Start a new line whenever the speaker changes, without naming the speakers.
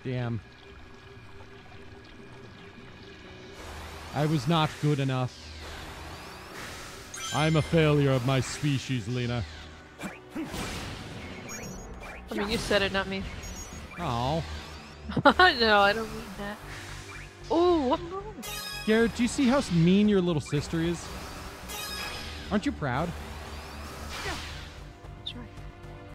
Damn. I was not good enough. I'm a failure of my species, Lena.
I mean, you said it, not me.
Oh.
No, I don't mean that. Oh, what's wrong?
Garrett, do you see how mean your little sister is? Aren't you proud?